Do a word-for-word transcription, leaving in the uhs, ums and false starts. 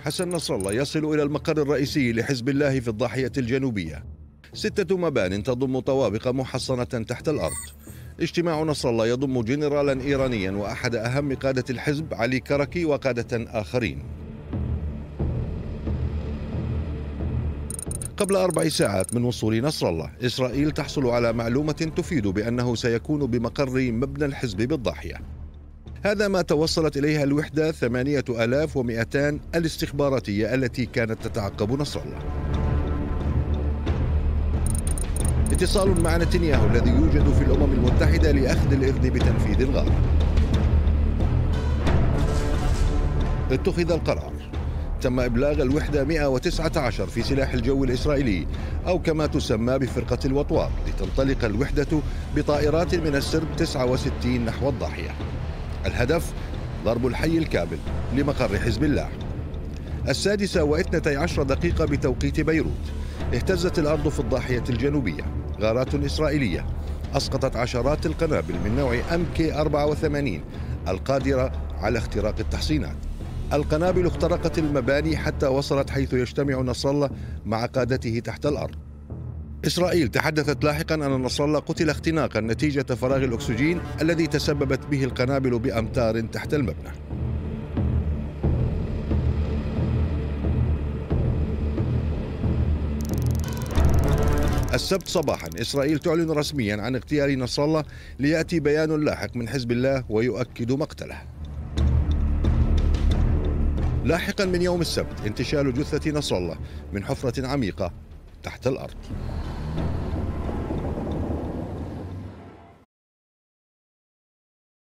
حسن نصر الله يصل إلى المقر الرئيسي لحزب الله في الضاحية الجنوبية. ستة مبان تضم طوابق محصنة تحت الأرض. اجتماع نصر الله يضم جنرالا إيرانيا وأحد أهم قادة الحزب علي كركي وقادة آخرين. قبل أربع ساعات من وصول نصر الله، إسرائيل تحصل على معلومة تفيد بأنه سيكون بمقر مبنى الحزب بالضاحية. هذا ما توصلت إليها الوحدة ثمانية آلاف ومئتين الاستخباراتية التي كانت تتعقب نصر الله. اتصال مع نتنياهو الذي يوجد في الأمم المتحدة لأخذ الإذن بتنفيذ الغارة. اتخذ القرار. تم إبلاغ الوحدة مئة وتسعة عشر في سلاح الجو الإسرائيلي، أو كما تسمى بفرقة الوطواط، لتنطلق الوحدة بطائرات من السرب تسعة وستين نحو الضاحية. الهدف ضرب الحي الكامل لمقر حزب الله. السادسة واثنتي عشر دقيقة بتوقيت بيروت، اهتزت الأرض في الضاحية الجنوبية. غارات إسرائيلية أسقطت عشرات القنابل من نوع إم كي أربعة وثمانين القادرة على اختراق التحصينات. القنابل اخترقت المباني حتى وصلت حيث يجتمع نصر الله مع قادته تحت الأرض. إسرائيل تحدثت لاحقا أن نصر الله قتل اختناقا نتيجة فراغ الأكسجين الذي تسببت به القنابل بأمتار تحت المبنى. السبت صباحا إسرائيل تعلن رسميا عن اغتيال نصر الله، ليأتي بيان لاحق من حزب الله ويؤكد مقتله. لاحقا من يوم السبت انتشال جثة نصر الله من حفرة عميقة تحت الأرض.